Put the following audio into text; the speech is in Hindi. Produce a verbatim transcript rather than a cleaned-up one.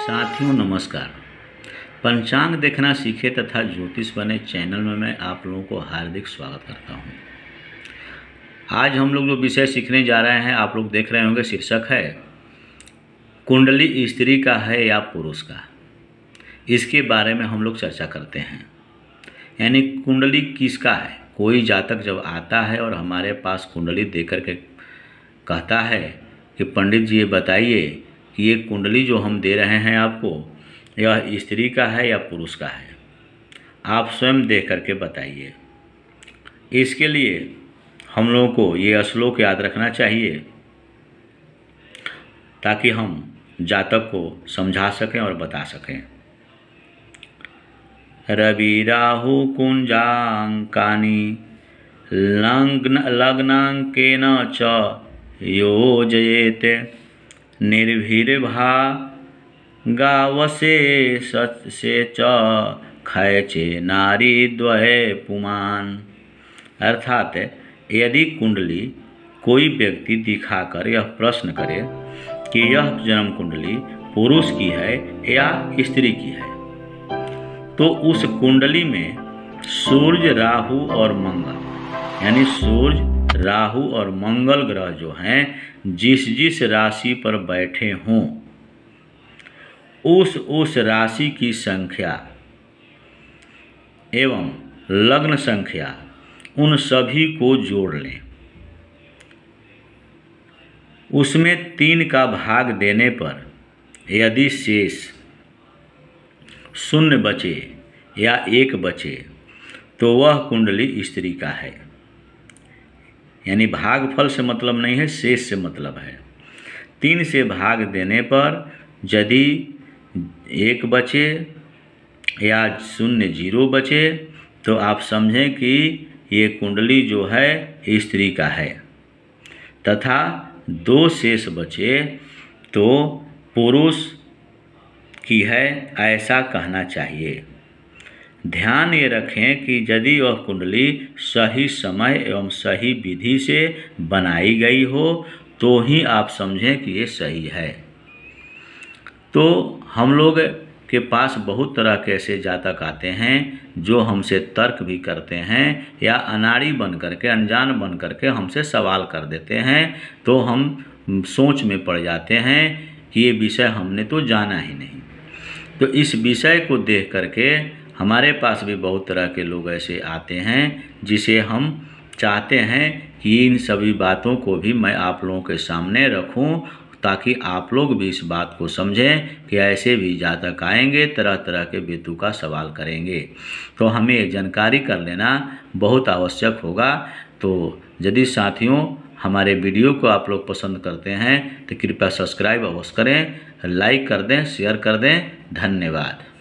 साथियों नमस्कार। पंचांग देखना सीखे तथा ज्योतिष बने चैनल में मैं आप लोगों को हार्दिक स्वागत करता हूं। आज हम लोग जो विषय सीखने जा रहे हैं, आप लोग देख रहे होंगे, शीर्षक है कुंडली स्त्री का है या पुरुष का। इसके बारे में हम लोग चर्चा करते हैं। यानी कुंडली किसका है। कोई जातक जब आता है और हमारे पास कुंडली देकर के कहता है कि पंडित जी ये बताइए कि ये कुंडली जो हम दे रहे हैं आपको, यह स्त्री का है या पुरुष का है, आप स्वयं देख करके बताइए। इसके लिए हम लोगों को ये श्लोक याद रखना चाहिए ताकि हम जातक को समझा सकें और बता सकें। रवि राहु कुंजांकानि लग्न लग्नांकेन च योजयेत निर्भीर्भा गावसे से च खयचे नारी द्वये पुमान। अर्थात यदि कुंडली कोई व्यक्ति दिखाकर यह प्रश्न करे कि यह जन्म कुंडली पुरुष की है या स्त्री की है, तो उस कुंडली में सूर्य, राहु और मंगल, यानी सूर्य, राहु और मंगल ग्रह जो हैं, जिस जिस राशि पर बैठे हों, उस उस राशि की संख्या एवं लग्न संख्या, उन सभी को जोड़ लें। उसमें तीन का भाग देने पर यदि शेष शून्य बचे या एक बचे तो वह कुंडली स्त्री का है। यानी भागफल से मतलब नहीं है, शेष से मतलब है। तीन से भाग देने पर यदि एक बचे या शून्य जीरो बचे तो आप समझें कि ये कुंडली जो है स्त्री का है, तथा दो शेष बचे तो पुरुष की है, ऐसा कहना चाहिए। ध्यान ये रखें कि यदि वह कुंडली सही समय एवं सही विधि से बनाई गई हो तो ही आप समझें कि ये सही है। तो हम लोग के पास बहुत तरह के ऐसे जातक आते हैं जो हमसे तर्क भी करते हैं या अनाड़ी बन करके, अनजान बन करके हमसे सवाल कर देते हैं। तो हम सोच में पड़ जाते हैं कि ये विषय हमने तो जाना ही नहीं। तो इस विषय को देख करके हमारे पास भी बहुत तरह के लोग ऐसे आते हैं जिसे हम चाहते हैं कि इन सभी बातों को भी मैं आप लोगों के सामने रखूं, ताकि आप लोग भी इस बात को समझें कि ऐसे भी जातक आएंगे, तरह तरह के बेतु का सवाल करेंगे। तो हमें जानकारी कर लेना बहुत आवश्यक होगा। तो यदि साथियों हमारे वीडियो को आप लोग पसंद करते हैं तो कृपया सब्सक्राइब अवश्य करें, लाइक कर दें, शेयर कर दें। धन्यवाद।